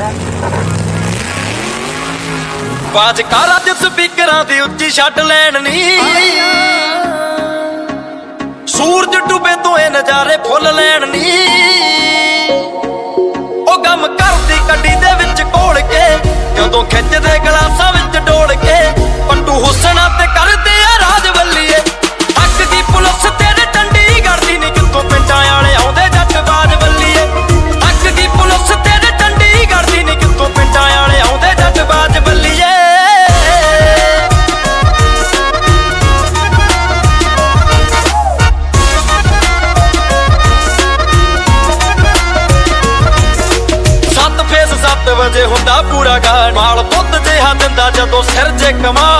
ਬਾਜ ਕਰ ਅੱਜ ਸਪੀਕਰਾਂ ਦੀ ਉੱਚੀ ਛੱਡ ਲੈਣ ਨੀ, ਸੂਰਜ ਡੁੱਬੇ ਤੋਂ ਇਹ ਨਜ਼ਾਰੇ ਫੁੱਲ ਲੈਣ ਨੀ। ਉਹ ਗਮ ਕਰਦੀ ਗੱਡੀ ਦੇ ਵਿੱਚ ਘੋਲ ਕੇ, ਜਦੋਂ ਖਿੱਚਦੇ ਗਲਾਸਾਂ ਵਿੱਚ ਡੋਲ ਕੇ, ਪੱਟੂ ਹੁਸਨਾ ਤੇ ਕਰਦੇ ਆ ਰਾਜ ਵੱਲੀਏ। ਅੱਗ ਦੀ ਪੁਲਿਸ ਤੇਰੇ ਚੰਡੀਗੜ੍ਹ ਦੀ ਨੀ, ਕਿੱਥੋਂ ਪਿੰਡਾਂ ਵਾਲੇ ਆਉਂਦੇ ਜੱਟ ਬਾਜ ਵੱਲੀਏ। ਅੱਗ ਦੀ ਪੁਲਿਸ ਤੇਰੇ ਚੰਡੀਗੜ੍ਹ ਦੀ ਨੀ, ਕਿੱਥੋਂ ਪਿੰਡਾਂ ਵਾਲੇ ਆਉਂਦੇ ਜੱਟ ਬਾਜ ਵੱਲੀਏ। ਵਜੇ ਹੁੰਦਾ ਪੂਰਾ ਗਾੜ, ਮਾਲ ਦੁੱਧ ਜਿਹਾ ਦਿੰਦਾ ਜਦੋਂ ਸਿਰ ਜੇ ਕਮਾ।